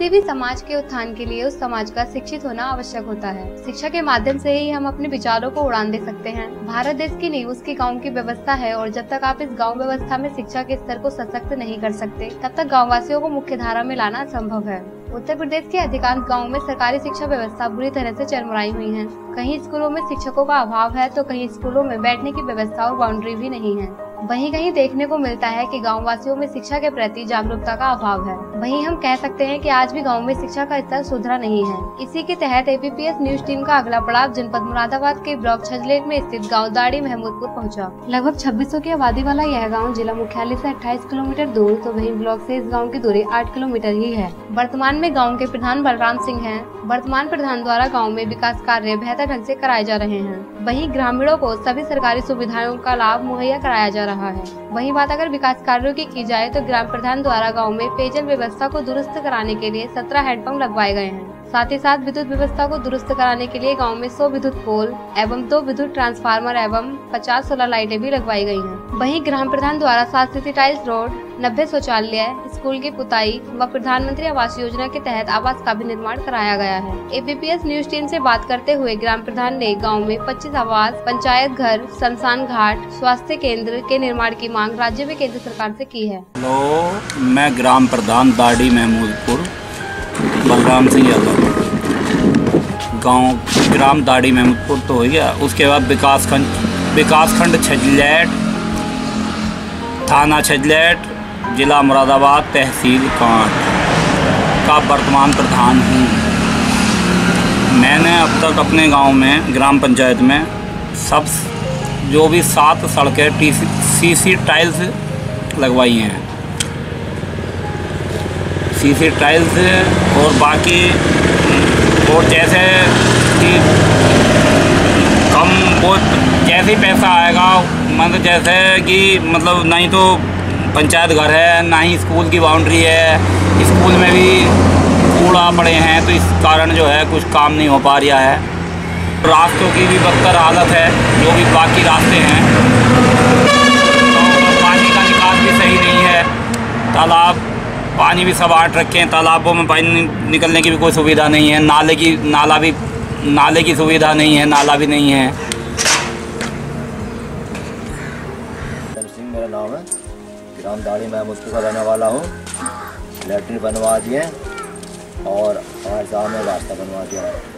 किसी भी समाज के उत्थान के लिए उस समाज का शिक्षित होना आवश्यक होता है। शिक्षा के माध्यम से ही हम अपने विचारों को उड़ान दे सकते हैं। भारत देश की नींव उसकी गांव की व्यवस्था है और जब तक आप इस गांव व्यवस्था में शिक्षा के स्तर को सशक्त नहीं कर सकते, तब तक गाँव वासियों को मुख्य धारा में लाना असंभव है। उत्तर प्रदेश के अधिकांश गाँवों में सरकारी शिक्षा व्यवस्था बुरी तरह से चरमराई हुई है। कहीं स्कूलों में शिक्षकों का अभाव है तो कहीं स्कूलों में बैठने की व्यवस्था और बाउंड्री भी नहीं है। वहीं कहीं देखने को मिलता है कि गाँव वासियों में शिक्षा के प्रति जागरूकता का अभाव है। वहीं हम कह सकते हैं कि आज भी गाँव में शिक्षा का स्तर सुधरा नहीं है। इसी के तहत ABPS न्यूज टीम का अगला पड़ाव जनपद मुरादाबाद के ब्लॉक छजलेट में स्थित गाँव दाड़ी महमूदपुर पहुंचा। लगभग 2600 की आबादी वाला यह गाँव जिला मुख्यालय से 28 किलोमीटर दूर तो वहीं ब्लॉक से इस गाँव की दूरी 8 किलोमीटर ही है। वर्तमान में गाँव के प्रधान बलराम सिंह हैं। वर्तमान प्रधान द्वारा गाँव में विकास कार्य बेहतर ढंग से कराए जा रहे हैं। वहीं ग्रामीणों को सभी सरकारी सुविधाओं का लाभ मुहैया कराया जा रहा है। वहीं बात अगर विकास कार्यों की जाए तो ग्राम प्रधान द्वारा गांव में पेयजल व्यवस्था को दुरुस्त कराने के लिए 17 हैंडपंप लगवाए गए हैं। साथ ही साथ विद्युत व्यवस्था को दुरुस्त कराने के लिए गांव में 100 विद्युत पोल एवं 2 विद्युत ट्रांसफार्मर एवं 50 सोलर लाइटें भी लगवाई गई हैं। वहीं ग्राम प्रधान द्वारा 7 सिटी टाइल्स रोड, 90 शौचालय, स्कूल की पुताई व प्रधानमंत्री आवास योजना के तहत आवास का भी निर्माण कराया गया है। ABPS न्यूज टीम से बात करते हुए ग्राम प्रधान ने गांव में 25 आवास, पंचायत घर, शमशान घाट, स्वास्थ्य केंद्र के निर्माण की मांग राज्य में केंद्र सरकार से की है। मैं ग्राम प्रधान दाड़ी महमूदपुर बलराम सिंह यादव, गांव ग्राम दाड़ी महमूदपुर तो हो गया। उसके बाद विकासखंड छजलेट, थाना छजलेट, जिला मुरादाबाद, तहसील कांट का वर्तमान प्रधान हूँ। मैंने अब तक अपने गांव में ग्राम पंचायत में सब जो भी 7 सड़कें CC टाइल्स लगवाई हैं। CC टाइल्स और बाकी और जैसे कि कम बहुत जैसे ही पैसा आएगा, मतलब जैसे कि मतलब नहीं तो पंचायत घर है, ना ही स्कूल की बाउंड्री है, स्कूल में भी कूड़ा पड़े हैं तो इस कारण जो है कुछ काम नहीं हो पा रहा है। रास्तों की भी बदतर हालत है, जो भी बाकी रास्ते हैं। तो पानी का निकास भी सही नहीं है। तालाब पानी भी सब आट रखे हैं, तालाबों में पानी निकलने की भी कोई सुविधा नहीं है। नाले की सुविधा नहीं है, नाला भी नहीं है। सिंह मेरा नाम है, ग्राम दाड़ी महमूदपुर का रहने वाला हूँ। लैट्रिन बनवा दिए और हमारे साहब ने रास्ता बनवा दिया है।